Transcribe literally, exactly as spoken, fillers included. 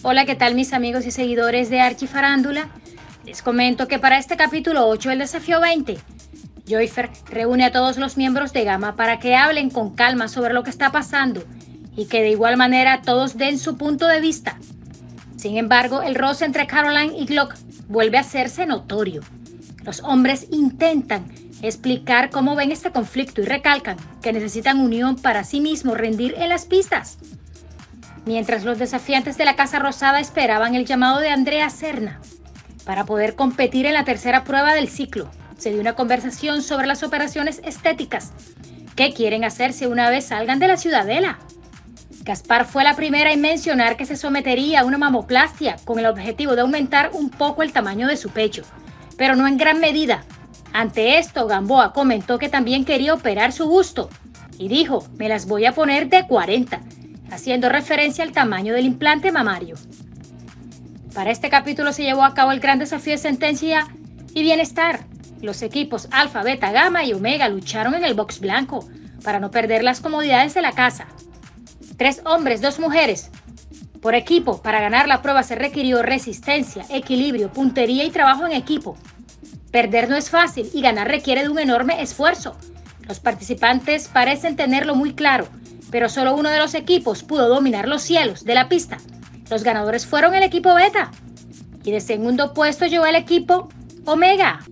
Hola, ¿qué tal mis amigos y seguidores de Archifarándula? Les comento que para este capítulo ocho del Desafío veinte, Joyfer reúne a todos los miembros de Gama para que hablen con calma sobre lo que está pasando y que de igual manera todos den su punto de vista. Sin embargo, el roce entre Caroline y Glock vuelve a hacerse notorio. Los hombres intentan explicar cómo ven este conflicto y recalcan que necesitan unión para sí mismos rendir en las pistas. Mientras los desafiantes de la Casa Rosada esperaban el llamado de Andrea Serna para poder competir en la tercera prueba del ciclo, se dio una conversación sobre las operaciones estéticas que quieren hacerse una vez salgan de la Ciudadela. Gaspar fue la primera en mencionar que se sometería a una mamoplastia con el objetivo de aumentar un poco el tamaño de su pecho, pero no en gran medida. Ante esto, Gamboa comentó que también quería operar su busto y dijo: me las voy a poner de cuarenta, haciendo referencia al tamaño del implante mamario. Para este capítulo se llevó a cabo el gran desafío de sentencia y bienestar. Los equipos Alfa, Beta, Gamma y Omega lucharon en el box blanco para no perder las comodidades de la casa. Tres hombres, dos mujeres. Por equipo, para ganar la prueba se requirió resistencia, equilibrio, puntería y trabajo en equipo. Perder no es fácil y ganar requiere de un enorme esfuerzo. Los participantes parecen tenerlo muy claro, pero solo uno de los equipos pudo dominar los cielos de la pista. Los ganadores fueron el equipo Beta y de segundo puesto llegó el equipo Omega.